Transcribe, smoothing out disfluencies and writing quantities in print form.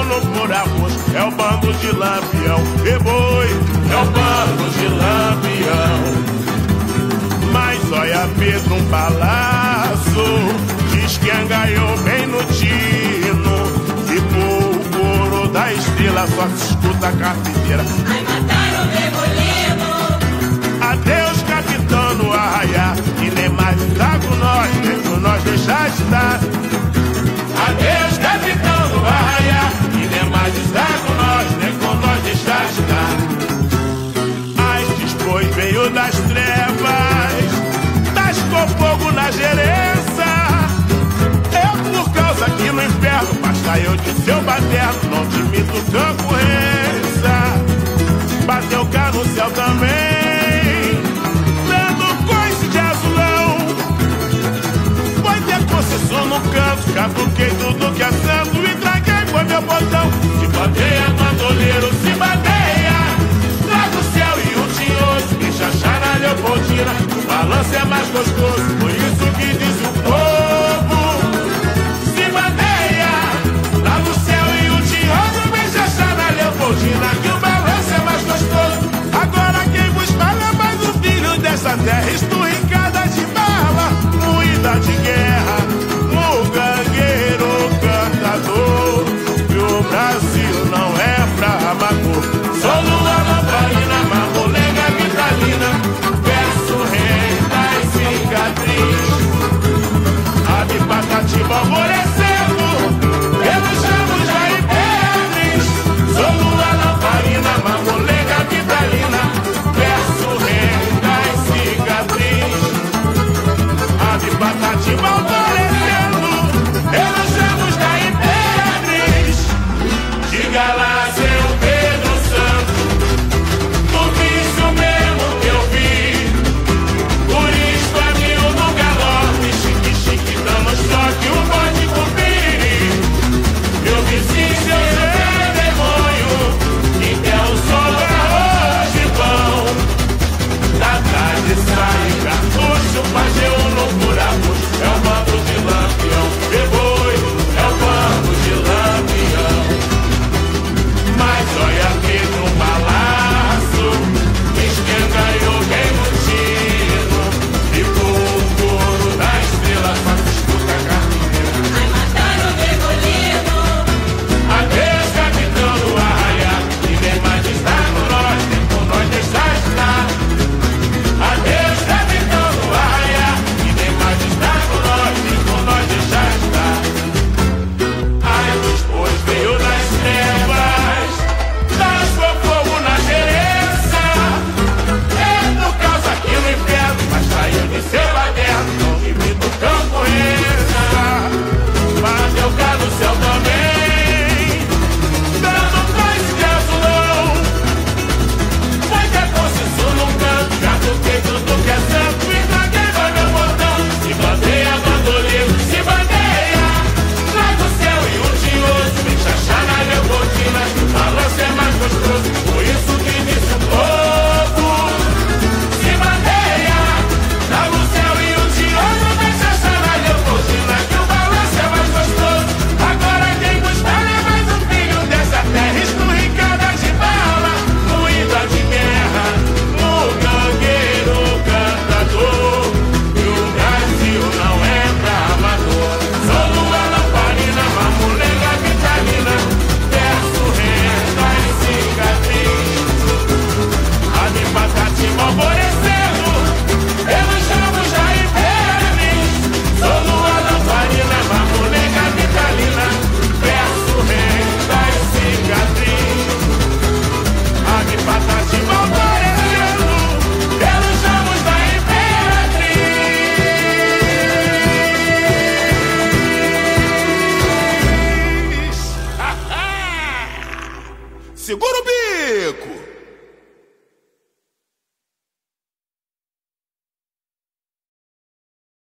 trocando por arroz. É o bando de lampião e boi, é o bando de lampião. Mas olha Pedro um balaço, diz que angaiou bem no tino. E por coro da estrela só se escuta a carpinteira. Ai, mataram o Remolino. Adeus, capitão, no arraiar, que nem mais está com nós, nem com nós deixar de estar. Adeus, capitão, no arraiar, que nem mais está com nós, nem com nós deixar de estar. Astes, pois, veio das trevas, tascou fogo na gerência. É por causa que no inferno basta eu de seu paterno.